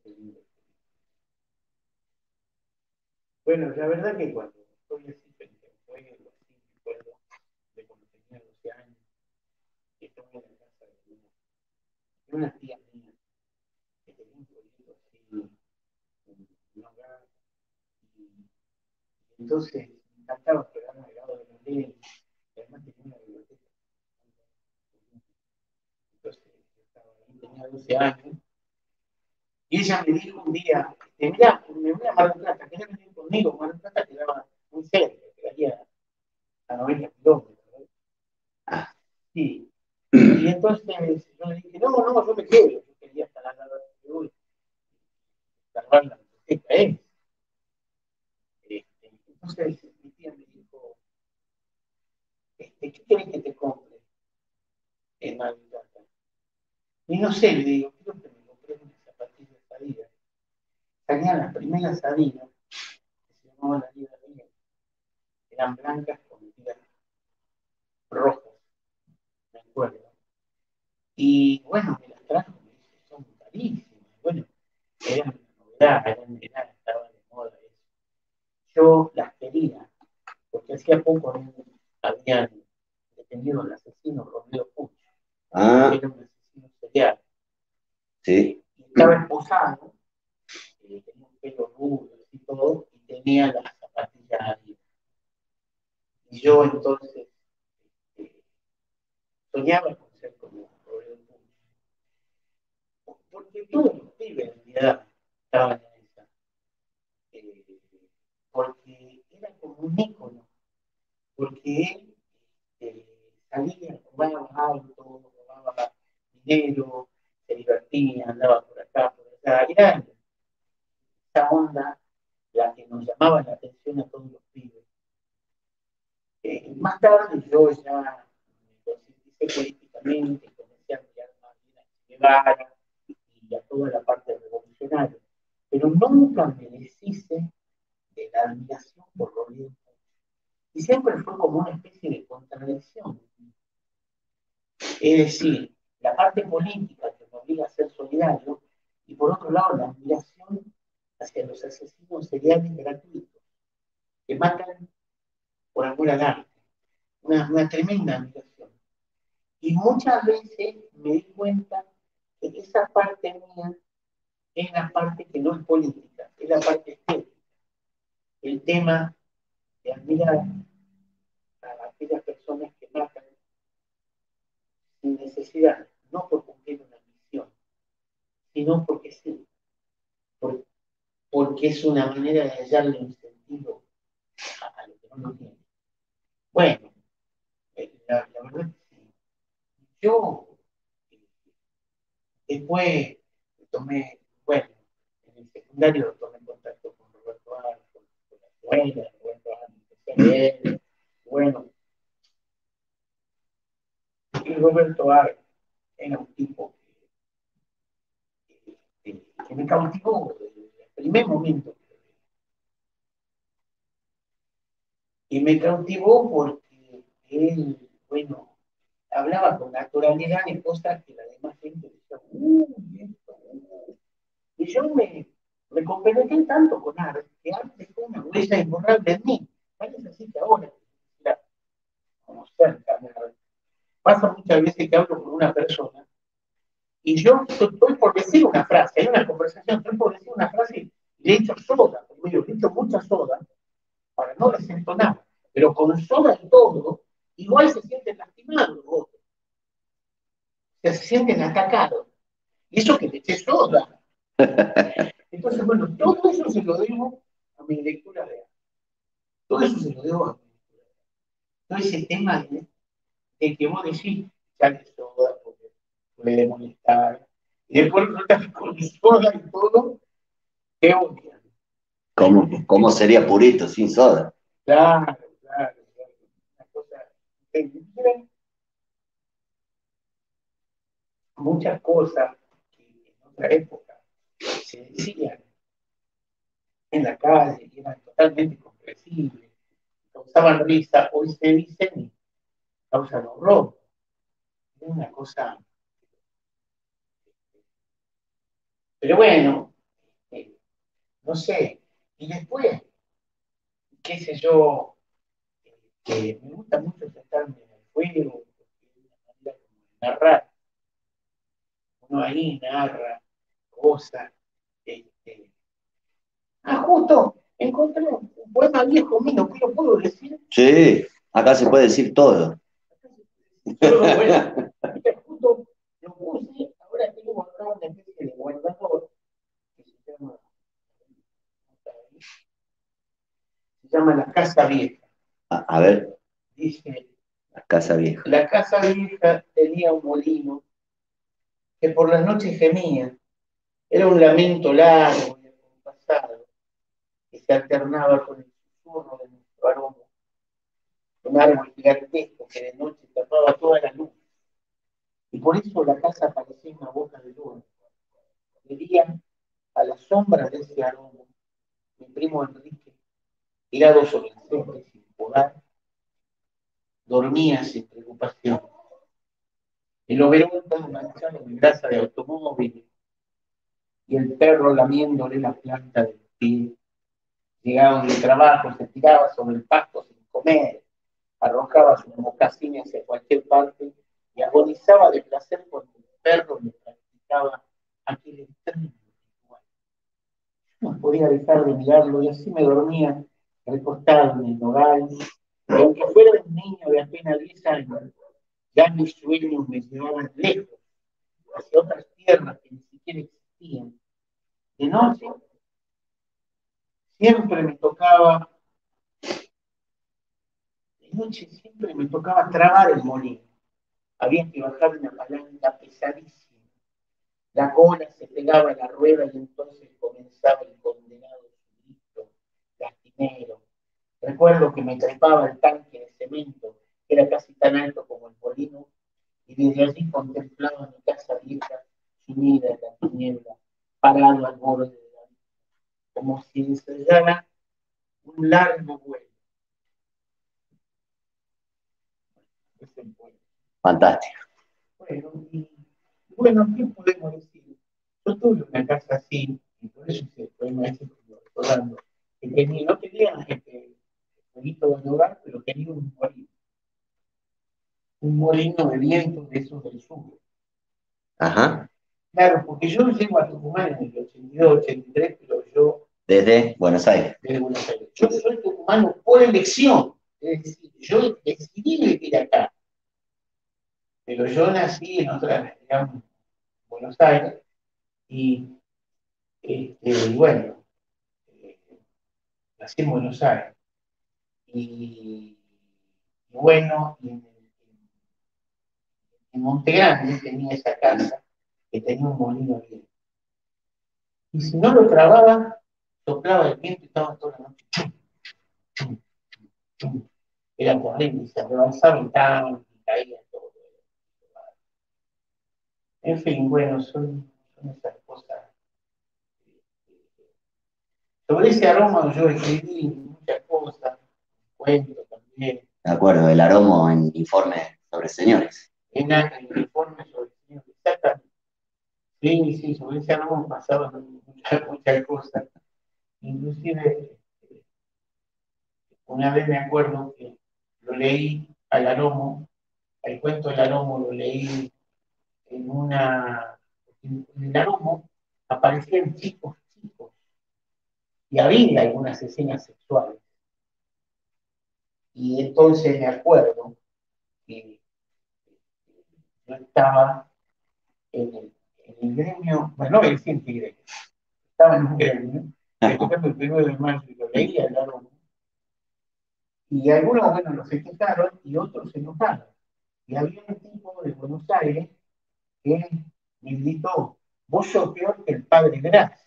Bueno, la verdad que cuando estoy así frente a un juego, así me acuerdo de cuando tenía 12 años, que estaba en la casa de una tía mía, que tenía un pueblito así, un hogar, y entonces me encantaba quedarme al lado de la ley, y además tenía una biblioteca. Entonces yo estaba ahí, tenía 12 años, y ella me dijo un día, mira, me voy a Mar del Plata, ¿querés venir conmigo? Mar del Plata quedaba muy cerca, quedaría a 90 kilómetros, ¿no? Ah, Sí. Y entonces yo le dije, no, no, yo me quedo, yo quería estar al lado de hoy, salvar la biblioteca, ¿eh? Entonces mi tía me dijo, ¿qué quieres que te compre en Mar del Plata? Y no sé, le digo, quiero que me compré unas zapatillas Adidas. Salían las primeras Adidas, que se llamaban Adidas Adidas, eran blancas con tiras rojas, me acuerdo. Y bueno, me las trajo, me dice, son carísimas. Bueno, eran una novedad, estaban de moda eso. Yo las quería, porque hacía poco habían detenido al asesino Romero Puch, que ah, era un asesino serial. sí. Y estaba esposado, tenía un pelo rubio y todo, y tenía las zapatillas ahí. Y yo entonces eh, soñaba con ser como Romero Puch, porque todos los pibes en realidad estaban en esa. Eh, porque era como un ícono, porque él salía, robaba autos, robaba dinero, se divertía, andaba por acá, por allá. Era esa onda la que nos llamaba la atención a todos los pibes. Más tarde yo ya me concienticé políticamente, comencé a mirar más bien a Che Guevara y a toda la parte revolucionaria, pero nunca me deshice de la admiración por Rodríguez. Y siempre fue como una especie de contradicción. Es decir, la parte política que me obliga a ser solidario y por otro lado la admiración hacia los asesinos seriales gratuitos que matan por amor al arte. Una tremenda admiración. Y muchas veces me di cuenta que esa parte mía es la parte que no es política, es la parte estética. El tema de admirar a aquellas personas que matan sin necesidad, no por cumplir una misión, sino porque sí, por, porque es una manera de hallarle un sentido a lo que no lo tiene. Bueno, la verdad es que sí. Yo después tomé, bueno, en el secundario tomé contacto con Roberto Ar, con la escuela, Roberto Ar, empecé a leer, bueno, y Roberto Ar era un tipo que me cautivó desde el primer momento. Y me cautivó porque él, bueno, hablaba con naturalidad de cosas que la demás gente decía, esto, y yo me compenetré tanto con arte, que arte fue una huella imborrable en mí. Parece así que ahora, mira, como cerca, pasa muchas veces que hablo con una persona y yo estoy por decir una frase, hay una conversación, estoy por decir una frase y le echo soda, le echo mucha soda para no desentonar, pero con soda y todo, igual se sienten lastimados los otros, se sienten atacados. Y eso que le eché soda. Entonces, bueno, todo eso se lo debo a mi lectura de arte. Todo eso se lo debo a mi lectura de arte. Todo ese tema de que vos decís, ya que soda, porque puede molestar. Y después resulta que con soda y todo, te odian. ¿Cómo sería Purito sin soda? Claro, claro, claro. Una cosa terrible. Muchas cosas que en otra época se decían en la calle y eran totalmente comprensibles, causaban risa, hoy se dicen y causan horror. Es una cosa. Pero bueno, no sé. Y después, qué sé yo, me gusta mucho sentarme en el fuego, porque es una manera como de narrar. Uno ahí narra cosas. Este, justo encontré un poema viejo mío, ¿qué lo puedo decir? Sí, acá se puede decir todo. Solo, bueno, mira, justo lo puse, ahora tengo acá una especie de guardador que se llama La Casa Vieja. A ver, Dice, la casa vieja. la casa vieja tenía un molino que por las noches gemía. Era un lamento largo y acompasado que se alternaba con el susurro de nuestro aroma. Un árbol gigantesco que de noche tapaba toda la luz. Y por eso la casa parecía una boca de luna. De día, a la sombra de ese aroma, mi primo Enrique, tirado sobre el césped sin podar, dormía sin preocupación. El overol todo manchado de grasa de automóvil y el perro lamiéndole la planta del pie. Llegaba del trabajo, se tiraba sobre el pasto sin comer, arrojaba sus mocasines hacia cualquier parte y agonizaba de placer cuando el perro le practicaba aquel extraño ritual. No podía dejar de mirarlo y así me dormía recostado en el nogal. Y aunque fuera un niño de apenas 10 años, ya mis sueños me llevaban lejos, hacia otras tierras que ni siquiera existían. De noche siempre me tocaba, de noche siempre me tocaba trabar el molino. Había que bajar una palanca pesadísima. La cola se pegaba a la rueda y entonces comenzaba el condenado grito lastimero. Recuerdo que me trepaba el tanque de cemento, que era casi tan alto como el molino, y desde allí contemplaba mi casa vieja, sumida en la tiniebla, parado al borde de la vida, como si ensayara un largo vuelo. Es el vuelo. Fantástico. Bueno, bueno, ¿qué podemos decir? Yo tuve una casa así, y por eso hice el poema ese como recordando, que tenía, no tenía jueguito de hogar, pero tenía un molino de viento de esos del sur. Ajá. Claro, porque yo llego a Tucumán en el 82, 83, pero yo, Desde Buenos Aires. desde Buenos Aires, yo soy tucumano por elección, es decir, yo decidí vivir acá, pero yo nací en otra, digamos, Buenos Aires, y, y bueno, eh, nací en Buenos Aires. Y bueno, en Monte Grande tenía esa casa que tenía un molino bien. Y si no lo trababa, soplaba el viento y estaba toda la noche. Chum, chum. Era terrible, y se rebalsaba el tanque y caía todo. En fin, bueno, son esas cosas. Sobre ese aroma yo escribí muchas cosas, cuentos también, De acuerdo, el aroma en informe sobre señores. en el informe sobre el señor. Exactamente. Sí, sí, sobre ese aroma pasaban muchas cosas. Inclusive, una vez me acuerdo que lo leí al Aromo, el cuento del Aromo lo leí en el Aromo aparecían chicos, y había algunas escenas sexuales. Y entonces me acuerdo que yo estaba en el gremio, bueno, no voy a decir en qué gremio, estaba en un gremio, festejando el 1 de mayo y lo leía al Aromo, y algunos, bueno, lo festejaron y otros se enojaron. Y había un tipo de Buenos Aires que me gritó, vos sos peor que el padre Gracia.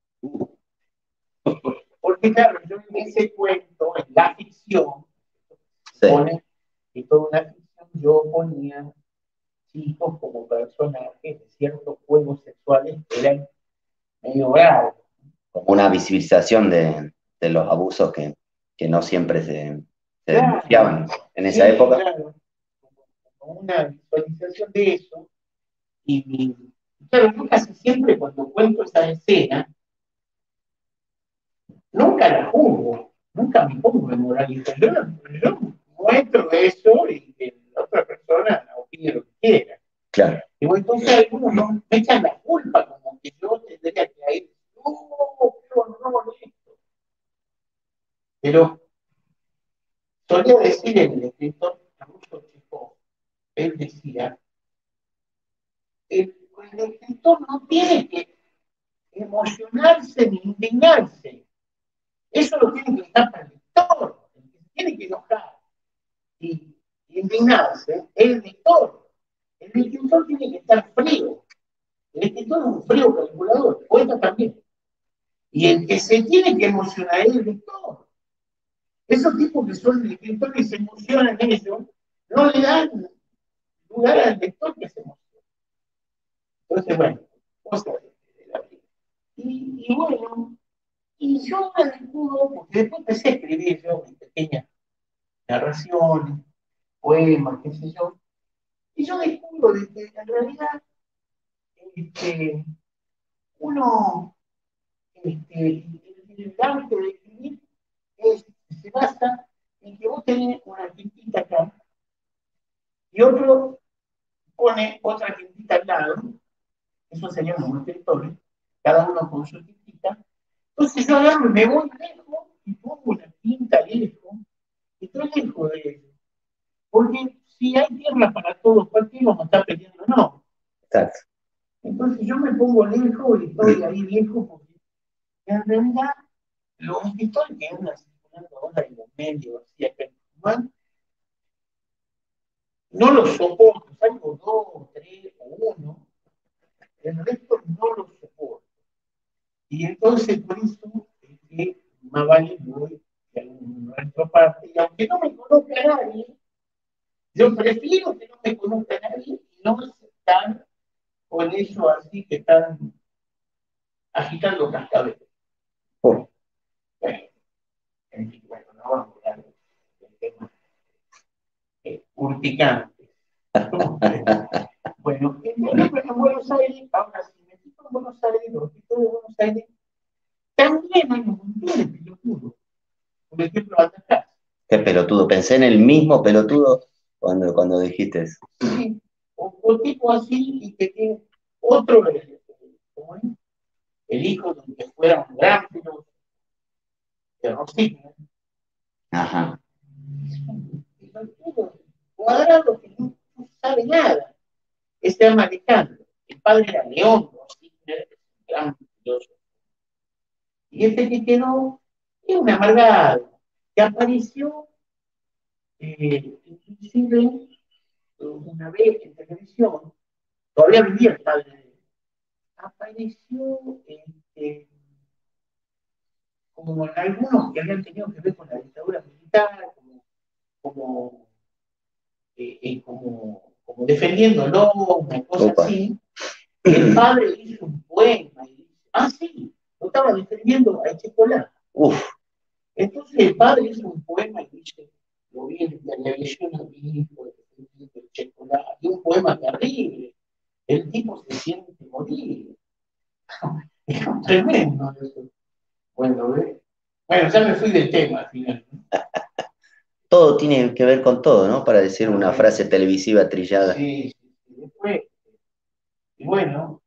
Porque claro, yo en ese cuento, en la ficción, Sí. pone que toda una ficción yo ponía chicos como personajes de ciertos juegos sexuales que eran medio bravos. Como una visibilización de los abusos que no siempre se Claro, denunciaban en esa sí, época. claro, como una visualización de eso. Y claro, yo casi siempre cuando cuento esa escena, nunca la juzgo, nunca me pongo de moralista. Yo muestro eso y que la otra persona opine lo que quiera. Claro. Y bueno, entonces algunos no me echan la culpa, como que yo tendría que ir, no, qué horror esto. Pero solía decir el escritor Augusto Chekhov, él decía, el escritor no tiene que emocionarse ni indignarse. Eso lo tiene que estar para el lector, el que se tiene que enojar y indignarse es el lector. El escritor tiene que estar frío. El escritor es un frío calculador, el poeta también. Y el que se tiene que emocionar es el lector. Esos tipos que son escritores y se emocionan en ellos, no le dan lugar al lector que se emociona. Entonces, bueno, cosas de la vida. Y bueno, y yo me descubro, porque después empecé a escribir yo mis pequeñas narraciones, poemas, qué sé yo, y yo descubro de que en realidad este, uno, el arte de escribir se basa en que vos tenés una tintita acá y otro pone otra tintita al lado, eso serían los escritores, cada uno con su tintita. Entonces yo agarro y me voy lejos y pongo una tinta lejos y estoy lejos de ellos. Porque si hay tierra para todos, ¿por qué vamos a estar peleando? No. Exacto. Entonces yo me pongo lejos y estoy ahí lejos porque en realidad los escritores que andan circulando ahora en los medios, así acá en Tucumán, no los soporto, salvo dos, tres o uno, el resto no los soporto. Y entonces por eso es que más vale voy a nuestra parte, y aunque no me conozca nadie, yo prefiero que no me conozca nadie y no estar con eso así que están agitando cascabeles. Oh. Bueno, bueno, no vamos a hablar del tema urticantes. Bueno, en Buenos Aires, ahora sí, me fijo en Buenos Aires, los escritores de Buenos Aires, también hay un montón de pelotudos. Por ejemplo, Altazar. Qué pelotudo. Pensé en el mismo pelotudo cuando dijiste eso. Sí, o tipo así, y que tiene otro, ¿cómo es? El hijo de que fuera un gran filósofo, de Rosigne. Ajá. Cuadrado que no sabe nada. Este ama Alejandro. El padre era León Rosigne, gran filósofo. Y este que quedó es un amargado, que apareció, inclusive, una vez en televisión, todavía vivía el padre de él, apareció como en algunos que habían tenido que ver con la dictadura militar, como, como defendiéndolo, una cosa Opa. así. El padre hizo un poema y dice, sí, lo estaba defendiendo a Echecolá. Uf. Entonces el padre hizo un poema y dice, lo vi en la televisión a mi hijo, defendiendo a Echecolá, y un poema terrible. El tipo se siente morir. Es tremendo eso. Bueno, bueno, ya me fui del tema al final. Todo tiene que ver con todo, ¿no? Para decir una frase televisiva trillada. Sí, sí, sí. Después, y bueno,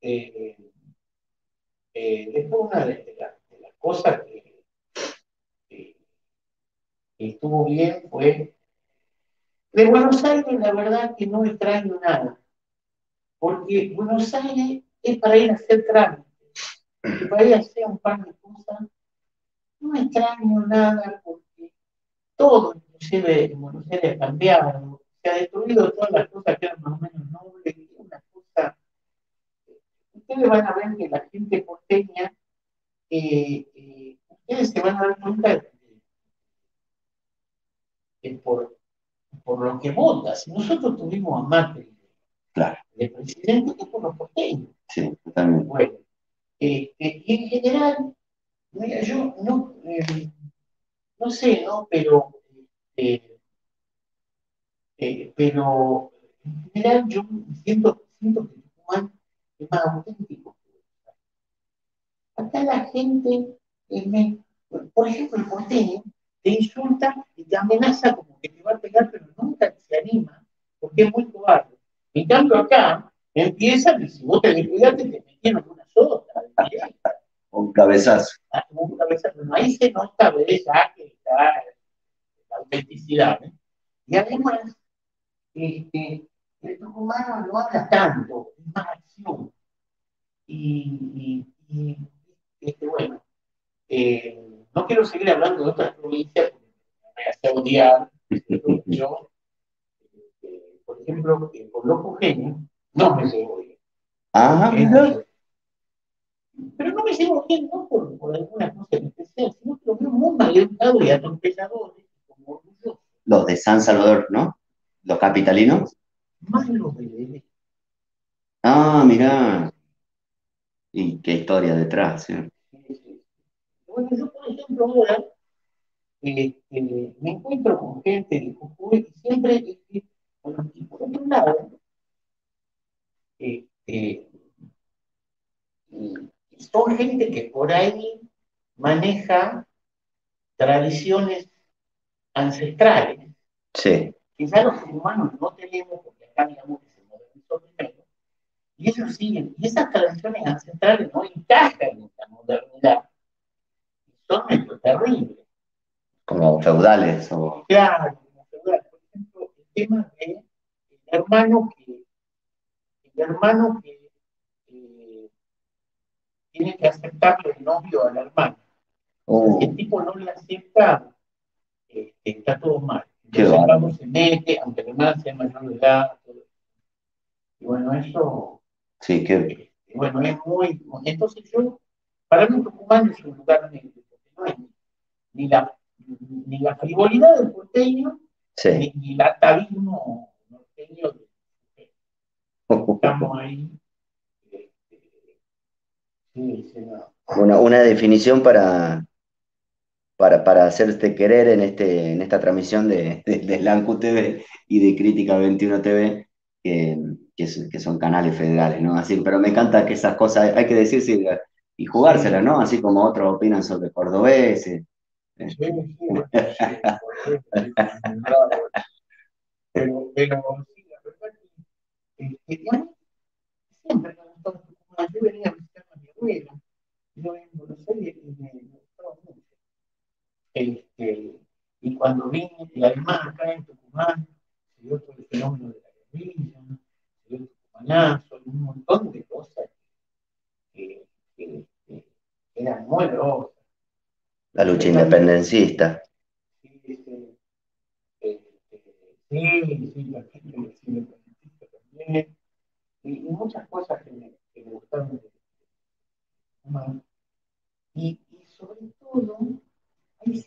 después una de las cosas que, que estuvo bien fue de Buenos Aires, la verdad que no extraño nada, porque Buenos Aires es para ir a hacer trámites, y para ir a hacer un par de cosas, no extraño nada, porque todo, inclusive en Buenos Aires, ha cambiado, se ha destruido todas las cosas que eran más o menos nobles, y una cosa, ustedes van a ver que la gente porteña, ustedes se van a dar cuenta de por lo que vota. Si nosotros tuvimos a Macri, Claro. de presidente, es por los porteños. Sí, totalmente. Bueno, y en general, mira, yo no sé, ¿no? Eh, pero en general yo siento que Tucumán es más auténtico. Acá la gente es Por ejemplo, el porteño te insulta y te amenaza como que te va a pegar, pero nunca se anima, porque es muy cobarde. En cambio, acá empiezan y si vos te descuidaste, te metieron una sota, Un cabezazo. ahí se nota, ¿ves? Ya que está la autenticidad. ¿Eh? Y además, el tucumano no habla tanto, es más acción. Bueno, no quiero seguir hablando de otras provincias porque me voy a hacer odiar. Yo, por ejemplo, con los jujeños no me llevo bien. Ah, mira. Pero no me llevo bien no por alguna cosa en especial, sino que lo veo muy mal educado y atropelladores, como orgullosos. Los de San Salvador, ¿no? Los capitalinos. Más los de Ah, mira. Y qué historia detrás, ¿sí? bueno, yo, por ejemplo, ahora me encuentro con gente de Jujuy y siempre, bueno, y por otro lado, este, son gente que por ahí maneja tradiciones ancestrales, Sí, que ya los humanos no tenemos, porque acá digamos que se modernizó primero, y ellos siguen, y esas tradiciones ancestrales no encajan en la modernidad, son medio terribles. como feudales o... Claro, como feudal, por ejemplo, el tema de el hermano que eh, tiene que aceptarle el novio a la hermana. O sea, si el Oh, tipo no le acepta, está todo mal. qué Entonces el bárbaro. vamos se mete, aunque la hermana sea mayor de edad. Todo. Y bueno, eso, Sí, qué... bueno, es muy. Entonces yo, para mí Tucumán es un lugar negro, porque no hay ni la, ni la frivolidad del porteño, Sí. ni el atavismo norteño. Estamos ahí. Este, sí, sí, no. Una definición para hacerte querer en, en esta transmisión de Slancu TV y de Crítica 21 TV, que son canales federales, ¿no? Así, pero me encanta que esas cosas hay que decirse y jugárselas, Sí, ¿no? Así como otros opinan sobre cordobeses. sí, sí, bueno, sí, por supuesto, sí, bravo. Pero sí, la verdad que a mí siempre me gustó Tucumán. Yo venía a visitar a mi abuela, yo en Buenos Aires y me gustaba mucho. Este, y cuando vine, y además acá en Tucumán, se dio todo el fenómeno de la guerrilla, se dio el tucumanazo, y un montón de cosas que, que eran muy grosas. La Y lucha yo también, independencista. sí, sí, la gente del cine político también, y muchas cosas que me gustaron de Tucumán. Y sobre todo, hay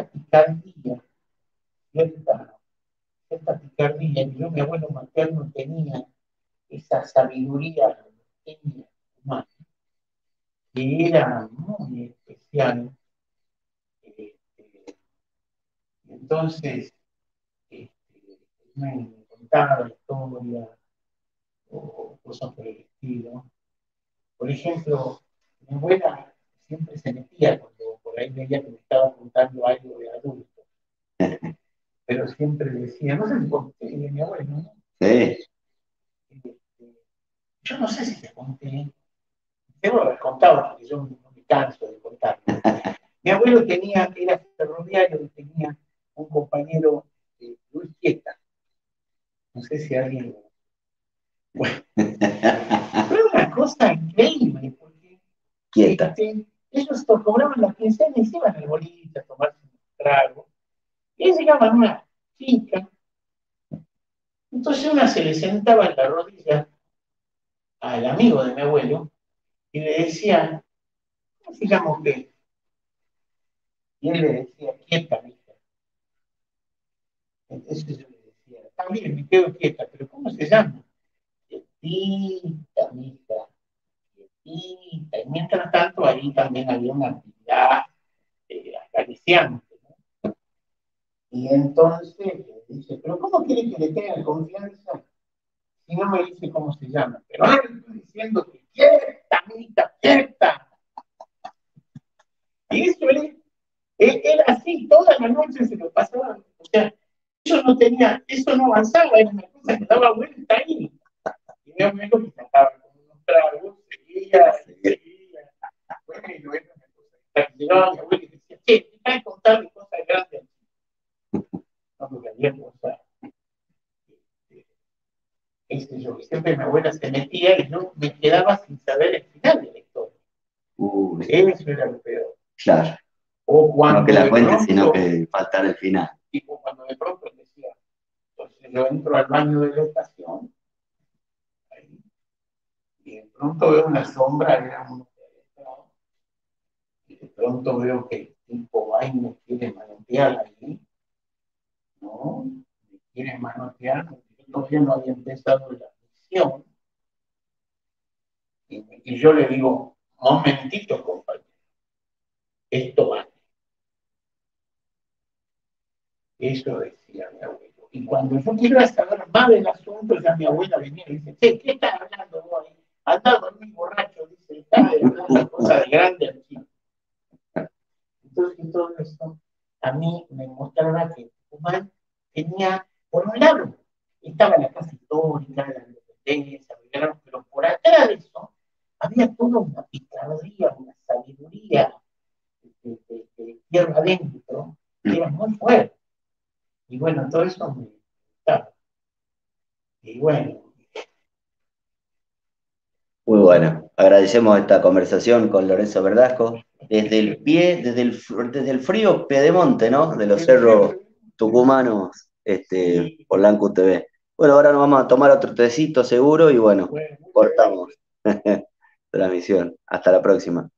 cierta, cierta picardía, y yo, mi abuelo materno tenía esa sabiduría humana, que era muy especial. Este, entonces, este, me contaba historias o cosas por el estilo. Por ejemplo, mi abuela siempre se metía cuando por ahí veía que me estaba contando algo de adulto, pero siempre decía, no sé si conté, mi abuelo, ¿no? Sí. Este, yo no sé si te conté, debo haber contado porque yo no me canso de contarlo. Mi abuelo era ferroviario y tenía un compañero, Luis Quieta, no sé si alguien. Bueno, fue una cosa increíble, porque Quieta. ellos cobraban la quincena y se iban al boliche a tomarse un trago. Y ahí llegaba una chica, entonces una se le sentaba en la rodilla al amigo de mi abuelo y le decía, ¿cómo se llama usted? Y él le decía, quieta, mija. Entonces yo le decía, está bien, me quedo quieta, pero ¿cómo se llama? Quietita, mija, quietita. Y mientras tanto, ahí también había una actividad acariciante, ¿no? Y entonces le dice, pero ¿cómo quiere que le tenga confianza si no me dice cómo se llama? Pero no le estoy diciendo que quieta, mija, quieta. Y eso es no tenía, eso no avanzaba, era una cosa que daba vuelta ahí. Y mi amigo que sacaba con unos tragos, seguía, y seguía. Bueno, y luego una cosa. Hasta que llegaba mi abuelo y decía, che, te vas a contar cosas grandes. No, porque había cosas, qué sé yo, que siempre mi abuela se metía y yo me quedaba sin saber el final de la historia. Uy, Eso era lo peor. claro. O No que cuando la de cuentes, sino pronto, que faltar el final. tipo cuando de pronto decía, entonces yo entro al baño de la estación ahí, y de pronto veo una sombra, era uno que había entrado, y de pronto veo que el tipo va y me quiere manotear ahí, ¿no? Me quiere manotear, porque yo todavía no había empezado la misión, y yo le digo, momentito, compañero, esto va. Eso decía mi abuelo. Y cuando yo quiero saber más del asunto, ya mi abuela venía y dice, che, ¿qué estás hablando vos ahí? Andá a dormir borracho, dice, está hablando cosas de grande al chico. Entonces todo eso a mí me mostraba que Tucumán tenía, por un lado, estaba la casa histórica, la independencia, pero por atrás de eso había toda una picardía, una sabiduría de tierra adentro, que era muy fuerte. Y bueno, todo eso me gustaba. Y bueno, Muy bueno. Agradecemos esta conversación con Lorenzo Verdasco desde el pie, desde el frío Piedemonte, ¿no? De los cerros tucumanos, por Lancu TV. Bueno, ahora nos vamos a tomar otro tecito seguro y bueno, bueno, muchas cortamos gracias. transmisión. Hasta la próxima.